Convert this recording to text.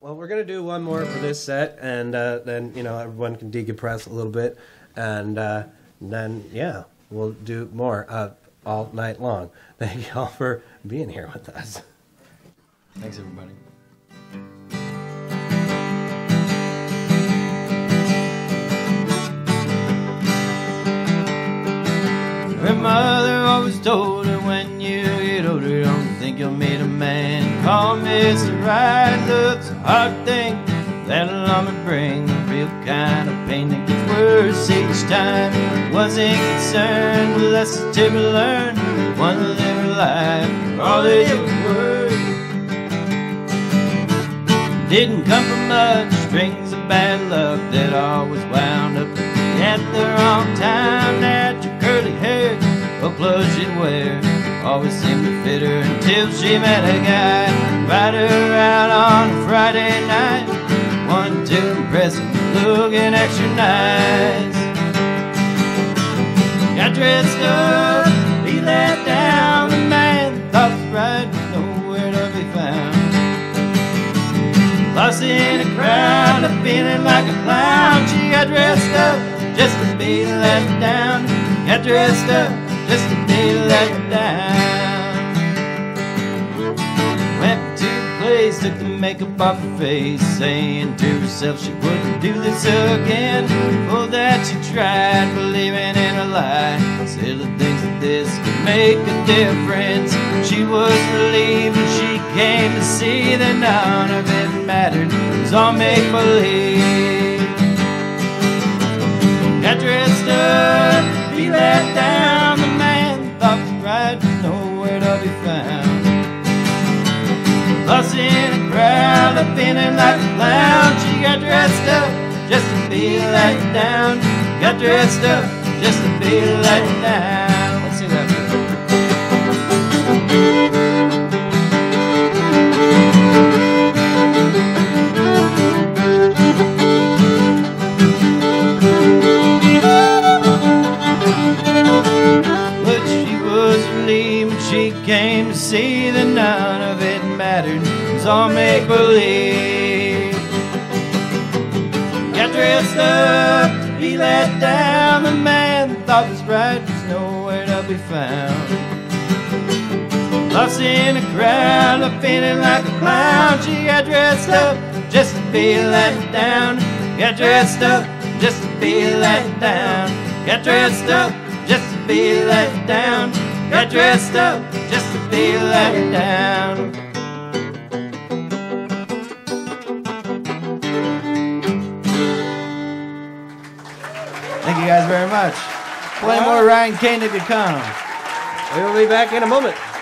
Well, we're gonna do one more for this set, and then everyone can decompress a little bit, and then we'll do more all night long. Thank you all for being here with us. Thanks, everybody. Her mother always told her, when you get older, don't think you'll meet a man. Call Mr. Right, looks a hard thing that'll only bring a real kind of pain that gets worse each time. Wasn't concerned with lessons to be learned, one to live her life for all that you were. Didn't come from much, strings of bad luck that always wound up at the wrong time. That your curly hair, what clothes she'd wear, always seemed to fit her until she met a guy. Invite her out on a Friday night, one to impress him, looking extra nice. Got dressed up, he let down, the man thought was right, nowhere to be found. Lost in a crowd, feeling like a clown. She got dressed up just to be let down. Got dressed up just to be let down. Went to the place, took the makeup off her face, saying to herself she wouldn't do this again. For that she tried, believing in a lie, silly things like this could make a difference. She was relieved when she came to see that none of it mattered, it was all make-believe. Got dressed up, he let down, the man thought was right, nowhere to be found. Lost in a crowd, feeling like a clown. She got dressed up just to be let down. Got dressed up just to be let down. Let's see that. She came to see that none of it mattered, it was all make-believe. Got dressed up, he let down, the man thought was right, was nowhere to be found. Lost in a crowd, feeling like a clown. She got dressed up just to be let down. Got dressed up just to be let down. Got dressed up just to be let down. Got dressed up just to be let down. Thank you guys very much. Plenty more Ryan Koenig to come. We'll be back in a moment.